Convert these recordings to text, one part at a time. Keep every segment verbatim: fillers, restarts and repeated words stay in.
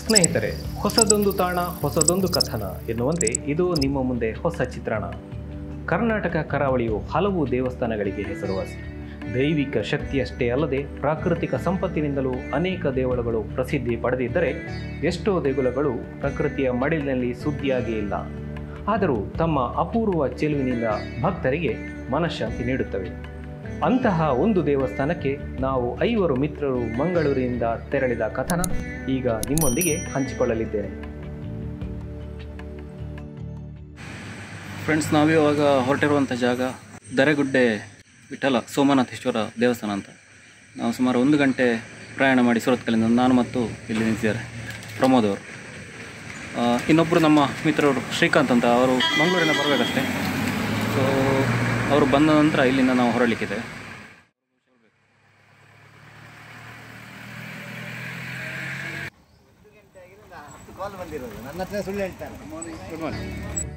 ಸ್ನೇಹಿತರೆ, ಹೊಸದೊಂದು ತಾಣ ಹೊಸದೊಂದು ಕಥನ ಎನ್ನುವಂತೆ ಇದು ನಿಮ್ಮ ಮುಂದೆ ಹೊಸ ಚಿತ್ರಣ. ಕರ್ನಾಟಕ ಕರಾವಳಿಯು ಹಲವು ದೇವಸ್ಥಾನಗಳಿಗೆ ಹೆಸರುವಾಸಿ. ದೈವಿಕ ಶಕ್ತಿಯಷ್ಟೇ ಅಲ್ಲದೆ ಪ್ರಾಕೃತಿಕ ಸಂಪತ್ತಿನಿಂದಲೂ ಅನೇಕ ದೇಗುಲಗಳು ಪ್ರಸಿದ್ಧಿ ಪಡೆದಿದ್ದರೆ ಎಷ್ಟೋ ದೇಗುಲಗಳು ಪ್ರಕೃತಿಯ ಮಡಿಲಿನಲ್ಲಿ ಸುದ್ದಿಯಾಗೇ ಇಲ್ಲ. ಆದರೂ ತಮ್ಮ ಅಪೂರ್ವ ಚೆಲುವಿನಿಂದ ಭಕ್ತರಿಗೆ ಮನಃಶಾಂತಿ ನೀಡುತ್ತವೆ. ಅಂತಹ ಒಂದು ದೇವಸ್ಥಾನಕ್ಕೆ ನಾವು ಐವರು ಮಿತ್ರರು ಮಂಗಳೂರಿನಿಂದ ತೆರಳಿದ ಕಥನ ಈಗ ನಿಮ್ಮೊಂದಿಗೆ ಹಂಚಿಕೊಳ್ಳಲಿದ್ದೇನೆ. ಫ್ರೆಂಡ್ಸ್, ನಾವಿವಾಗ ಹೊರಟಿರುವಂಥ ಜಾಗ ದರೆಗುಡ್ಡೆ ವಿಠಲ ಸೋಮನಾಥೇಶ್ವರ ದೇವಸ್ಥಾನ ಅಂತ. ನಾವು ಸುಮಾರು ಒಂದು ಗಂಟೆ ಪ್ರಯಾಣ ಮಾಡಿ ಸುರತ್ಕಲ್ಲಿಂದ ನಾನು ಮತ್ತು ಇಲ್ಲಿ ನಿಂತಿದ್ದಾರೆ ಪ್ರಮೋದ್ ಅವರು. ಇನ್ನೊಬ್ಬರು ನಮ್ಮ ಮಿತ್ರರು ಶ್ರೀಕಾಂತ್ ಅಂತ, ಅವರು ಮಂಗಳೂರಿನ ಬರಬೇಕಷ್ಟೇ. ಸೊ ಅವರು ಬಂದ ನಂತರ ಇಲ್ಲಿಂದ ನಾವು ಹೊರಡಲಿಕ್ಕಿದೆ. ನನ್ನ ಹತ್ರ ಸುಳ್ಳು ಹೇಳ್ತಾರೆ. Good morning.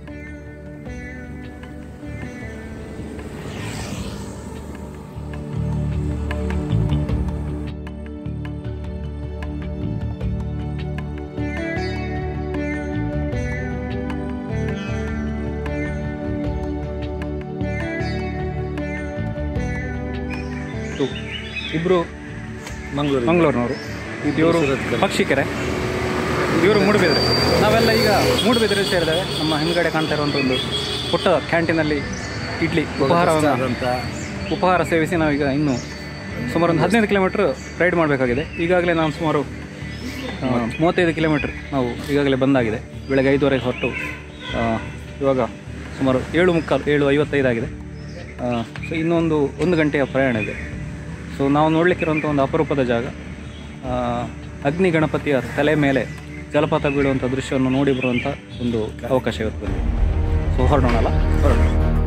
ಇಬ್ಬರು ಮಂಗಳೂರು ಮಂಗಳೂರಿನವರು, ಇವರು ಪಕ್ಷಿಕೆರೆ, ಇವರು ಮೂಡುಬಿದ್ರೆ. ನಾವೆಲ್ಲ ಈಗ ಮೂಡುಬಿದ್ರೆ ಸೇರಿದ್ದೇವೆ. ನಮ್ಮ ಹಿಂದ್ಗಡೆ ಕಾಣ್ತಾ ಇರುವಂಥ ಒಂದು ಪುಟ್ಟ ಕ್ಯಾಂಟೀನಲ್ಲಿ ಇಡ್ಲಿ ಉಪಹಾರವನ್ನು ಉಪಹಾರ ಸೇವಿಸಿ ನಾವೀಗ ಇನ್ನೂ ಸುಮಾರು ಒಂದು ಹದಿನೈದು ಕಿಲೋಮೀಟ್ರ್ ರೈಡ್ ಮಾಡಬೇಕಾಗಿದೆ. ಈಗಾಗಲೇ ನಾವು ಸುಮಾರು ಮೂವತ್ತೈದು ಕಿಲೋಮೀಟ್ರ್ ನಾವು ಈಗಾಗಲೇ ಬಂದಾಗಿದೆ. ಬೆಳಗ್ಗೆ ಐದುವರೆಗೆ ಹೊರಟು ಇವಾಗ ಸುಮಾರು ಏಳು ಮುಕ್ಕಾಲು ಏಳು ಐವತ್ತೈದು ಆಗಿದೆ. ಸೊ ಇನ್ನೊಂದು ಒಂದು ಗಂಟೆಯ ಪ್ರಯಾಣ ಇದೆ. ಸೊ ನಾವು ನೋಡಲಿಕ್ಕಿರುವಂಥ ಒಂದು ಅಪರೂಪದ ಜಾಗ, ಅಗ್ನಿ ಗಣಪತಿಯ ತಲೆ ಮೇಲೆ ಜಲಪಾತ ಬೀಳುವಂಥ ದೃಶ್ಯವನ್ನು ನೋಡಿ ಬರುವಂಥ ಒಂದು ಅವಕಾಶ ಇರುತ್ತದೆ. ಸೊ ಹೊರಡೋಣಲ್ಲ ಹೊರಡೋಣ.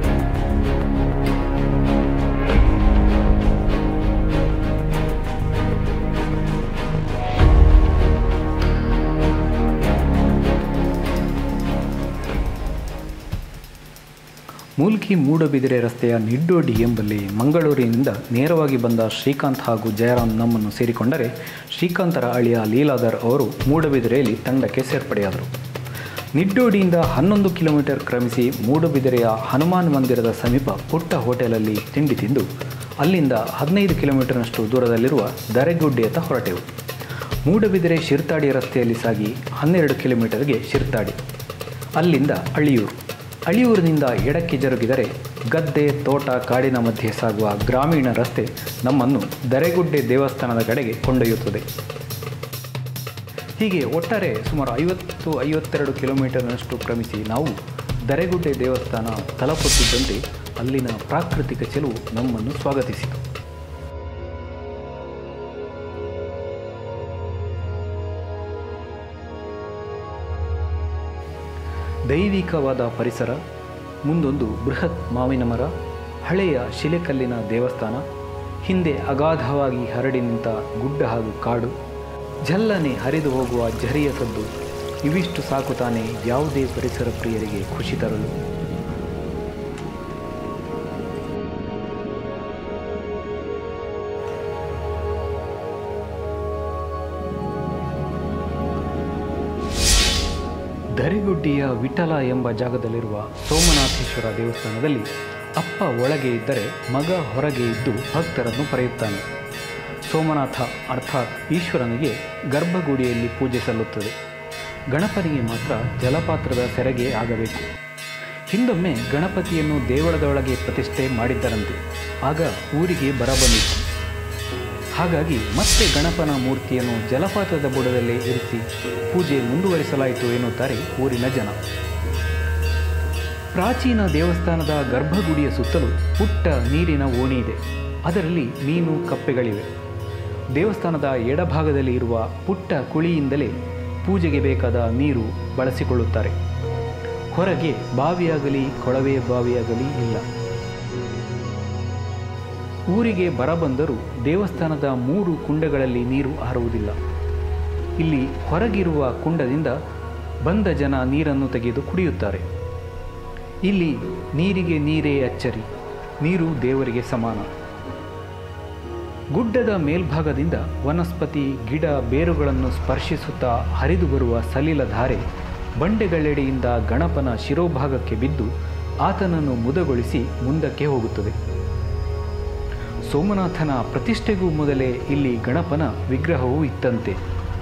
ಮೂಲ್ಕಿ ಮೂಡಬಿದಿರೆ ರಸ್ತೆಯ ನಿಡ್ಡೋಡಿ ಎಂಬಲ್ಲಿ ಮಂಗಳೂರಿನಿಂದ ನೇರವಾಗಿ ಬಂದ ಶ್ರೀಕಾಂತ್ ಹಾಗೂ ಜಯರಾಮ್ ನಮ್ಮನ್ನು ಸೇರಿಕೊಂಡರೆ, ಶ್ರೀಕಾಂತರ ಅಳಿಯ ಲೀಲಾಧರ್ ಅವರು ಮೂಡಬಿದಿರೆಯಲ್ಲಿ ತಂಡಕ್ಕೆ ಸೇರ್ಪಡೆಯಾದರು. ನಿಡ್ಡೋಡಿಯಿಂದ ಹನ್ನೊಂದು ಕಿಲೋಮೀಟರ್ ಕ್ರಮಿಸಿ ಮೂಡಬಿದಿರೆಯ ಹನುಮಾನ್ ಮಂದಿರದ ಸಮೀಪ ಪುಟ್ಟ ಹೋಟೆಲಲ್ಲಿ ತಿಂಡಿ ತಿಂದು ಅಲ್ಲಿಂದ ಹದಿನೈದು ಕಿಲೋಮೀಟರ್ನಷ್ಟು ದೂರದಲ್ಲಿರುವ ದರೆಗುಡ್ಡೆಯತ್ತ ಹೊರಟೆವು. ಮೂಡಬಿದಿರೆ ಶಿರ್ತಾಡಿ ರಸ್ತೆಯಲ್ಲಿ ಸಾಗಿ ಹನ್ನೆರಡು ಕಿಲೋಮೀಟರ್ಗೆ ಶಿರ್ತಾಡಿ, ಅಲ್ಲಿಂದ ಅಳಿಯೂರು. ಅಳಿಯೂರಿನಿಂದ ಎಡಕ್ಕೆ ಜರುಗಿದರೆ ಗದ್ದೆ, ತೋಟ, ಕಾಡಿನ ಮಧ್ಯೆ ಸಾಗುವ ಗ್ರಾಮೀಣ ರಸ್ತೆ ನಮ್ಮನ್ನು ದರೆಗುಡ್ಡೆ ದೇವಸ್ಥಾನದ ಕಡೆಗೆ ಕೊಂಡೊಯ್ಯುತ್ತದೆ. ಹೀಗೆ ಒಟ್ಟಾರೆ ಸುಮಾರು ಐವತ್ತು ಐವತ್ತೆರಡು ಕಿಲೋಮೀಟರ್ನಷ್ಟು ಕ್ರಮಿಸಿ ನಾವು ದರೆಗುಡ್ಡೆ ದೇವಸ್ಥಾನ ತಲುಪುತ್ತಿದ್ದಂತೆ ಅಲ್ಲಿನ ಪ್ರಾಕೃತಿಕ ಚೆಲುವು ನಮ್ಮನ್ನು ಸ್ವಾಗತಿಸಿತು. ದೈವಿಕವಾದ ಪರಿಸರ, ಮುಂದೊಂದು ಬೃಹತ್ ಮಾವಿನ ಮರ, ಹಳೆಯ ಶಿಲೆಕಲ್ಲಿನ ದೇವಸ್ಥಾನ, ಹಿಂದೆ ಅಗಾಧವಾಗಿ ಹರಡಿ ನಿಂತ ಗುಡ್ಡ ಹಾಗೂ ಕಾಡು, ಜಲ್ಲನೆ ಹರಿದು ಹೋಗುವ ಝರಿಯ ಸದ್ದು, ಇವಿಷ್ಟು ಸಾಕು ತಾನೇ ಯಾವುದೇ ಪರಿಸರ ಪ್ರಿಯರಿಗೆ ಖುಷಿ ತರಲು. ದರೆಗುಡ್ಡೆಯ ವಿಠಲ ಎಂಬ ಜಾಗದಲ್ಲಿರುವ ಸೋಮನಾಥೇಶ್ವರ ದೇವಸ್ಥಾನದಲ್ಲಿ ಅಪ್ಪ ಒಳಗೆ ಇದ್ದರೆ ಮಗ ಹೊರಗೆ ಇದ್ದು ಭಕ್ತರನ್ನು ಪಡೆಯುತ್ತಾನೆ. ಸೋಮನಾಥ ಅರ್ಥಾತ್ ಈಶ್ವರನಿಗೆ ಗರ್ಭಗುಡಿಯಲ್ಲಿ ಪೂಜೆ ಸಲ್ಲುತ್ತದೆ. ಗಣಪನಿಗೆ ಮಾತ್ರ ಜಲಪಾತ್ರದ ಸೆರಗೆ ಆಗಬೇಕು. ಹಿಂದೊಮ್ಮೆ ಗಣಪತಿಯನ್ನು ದೇವಳದೊಳಗೆ ಪ್ರತಿಷ್ಠೆ ಮಾಡಿದ್ದರಂತೆ. ಆಗ ಊರಿಗೆ ಬರ ಬಂದಿತ್ತು. ಹಾಗಾಗಿ ಮತ್ತೆ ಗಣಪನ ಮೂರ್ತಿಯನ್ನು ಜಲಪಾತದ ಬುಡದಲ್ಲೇ ಇರಿಸಿ ಪೂಜೆ ಮುಂದುವರಿಸಲಾಯಿತು ಎನ್ನುತ್ತಾರೆ ಊರಿನ ಜನ. ಪ್ರಾಚೀನ ದೇವಸ್ಥಾನದ ಗರ್ಭಗುಡಿಯ ಸುತ್ತಲೂ ಪುಟ್ಟ ನೀರಿನ ಓಣಿ ಇದೆ. ಅದರಲ್ಲಿ ಮೀನು, ಕಪ್ಪೆಗಳಿವೆ. ದೇವಸ್ಥಾನದ ಎಡಭಾಗದಲ್ಲಿ ಇರುವ ಪುಟ್ಟ ಕುಳಿಯಿಂದಲೇ ಪೂಜೆಗೆ ಬೇಕಾದ ನೀರು ಬಳಸಿಕೊಳ್ಳುತ್ತಾರೆ. ಹೊರಗೆ ಬಾವಿಯಾಗಲಿ ಕೊಳವೆ ಬಾವಿಯಾಗಲಿ ಇಲ್ಲ. ಊರಿಗೆ ಬರ ಬಂದರೂ ದೇವಸ್ಥಾನದ ಮೂರು ಕುಂಡಗಳಲ್ಲಿ ನೀರು ಹಾರುವುದಿಲ್ಲ. ಇಲ್ಲಿ ಹೊರಗಿರುವ ಕುಂಡದಿಂದ ಬಂದ ಜನ ನೀರನ್ನು ತೆಗೆದು ಕುಡಿಯುತ್ತಾರೆ. ಇಲ್ಲಿ ನೀರಿಗೆ ನೀರೇ ಅಚ್ಚರಿ, ನೀರು ದೇವರಿಗೆ ಸಮಾನ. ಗುಡ್ಡದ ಮೇಲ್ಭಾಗದಿಂದ ವನಸ್ಪತಿ ಗಿಡ ಬೇರುಗಳನ್ನು ಸ್ಪರ್ಶಿಸುತ್ತಾ ಹರಿದು ಬರುವ ಸಲಿಲ ಧಾರೆ ಬಂಡೆಗಳೆಡೆಯಿಂದ ಗಣಪನ ಶಿರೋಭಾಗಕ್ಕೆ ಬಿದ್ದು ಆತನನ್ನು ಮುದಗೊಳಿಸಿ ಮುಂದಕ್ಕೆ ಹೋಗುತ್ತದೆ. ಸೋಮನಾಥನ ಪ್ರತಿಷ್ಠೆಗೂ ಮೊದಲೇ ಇಲ್ಲಿ ಗಣಪನ ವಿಗ್ರಹವೂ ಇತ್ತಂತೆ.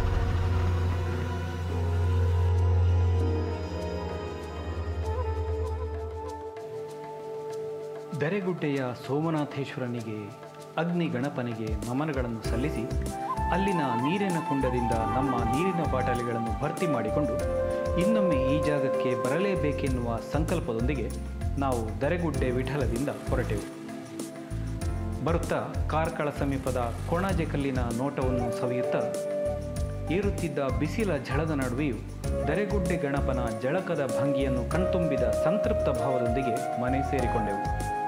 ದರೆಗುಡ್ಡೆಯ ಸೋಮನಾಥೇಶ್ವರನಿಗೆ ಅಗ್ನಿ ಗಣಪನಿಗೆ ನಮನಗಳನ್ನು ಸಲ್ಲಿಸಿ ಅಲ್ಲಿನ ನೀರಿನ ಕುಂಡದಿಂದ ನಮ್ಮ ನೀರಿನ ಬಾಟಲಿಗಳನ್ನು ಭರ್ತಿ ಮಾಡಿಕೊಂಡು ಇನ್ನೊಮ್ಮೆ ಈ ಜಾಗಕ್ಕೆ ಬರಲೇಬೇಕೆನ್ನುವ ಸಂಕಲ್ಪದೊಂದಿಗೆ ನಾವು ದರೆಗುಡ್ಡೆ ವಿಠಲದಿಂದ ಹೊರಟೆವು. ಬರುತ್ತಾ ಕಾರ್ಕಳ ಸಮೀಪದ ಕೊಣಾಜೆ ಕಲ್ಲಿನ ನೋಟವನ್ನು ಸವಿಯುತ್ತಾ ಏರುತ್ತಿದ್ದ ಬಿಸಿಲ ಝಳದ ನಡುವೆಯೂ ದರೆಗುಡ್ಡೆ ಗಣಪನ ಜಳಕದ ಭಂಗಿಯನ್ನು ಕಣ್ತುಂಬಿದ ಸಂತೃಪ್ತ ಭಾವದೊಂದಿಗೆ ಮನೆ ಸೇರಿಕೊಂಡೆವು.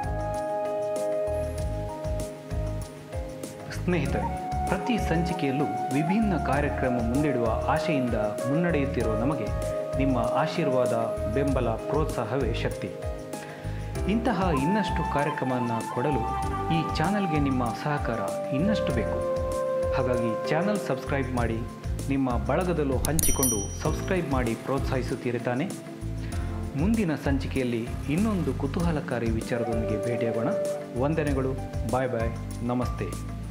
ಸ್ನೇಹಿತರೆ, ಪ್ರತಿ ಸಂಚಿಕೆಯಲ್ಲೂ ವಿಭಿನ್ನ ಕಾರ್ಯಕ್ರಮ ಮುಂದಿಡುವ ಆಶೆಯಿಂದ ಮುನ್ನಡೆಯುತ್ತಿರುವ ನಮಗೆ ನಿಮ್ಮ ಆಶೀರ್ವಾದ, ಬೆಂಬಲ, ಪ್ರೋತ್ಸಾಹವೇ ಶಕ್ತಿ. ಇಂತಹ ಇನ್ನಷ್ಟು ಕಾರ್ಯಕ್ರಮವನ್ನು ಕೊಡಲು ಈ ಚಾನಲ್ಗೆ ನಿಮ್ಮ ಸಹಕಾರ ಇನ್ನಷ್ಟು ಬೇಕು. ಹಾಗಾಗಿ ಚಾನಲ್ ಸಬ್ಸ್ಕ್ರೈಬ್ ಮಾಡಿ, ನಿಮ್ಮ ಬಳಗದಲ್ಲೂ ಹಂಚಿಕೊಂಡು ಸಬ್ಸ್ಕ್ರೈಬ್ ಮಾಡಿ ಪ್ರೋತ್ಸಾಹಿಸುತ್ತೀರಿ ತಾನೆ. ಮುಂದಿನ ಸಂಚಿಕೆಯಲ್ಲಿ ಇನ್ನೊಂದು ಕುತೂಹಲಕಾರಿ ವಿಚಾರದೊಂದಿಗೆ ಭೇಟಿಯಾಗೋಣ. ವಂದನೆಗಳು. ಬಾಯ್ ಬಾಯ್. ನಮಸ್ತೆ.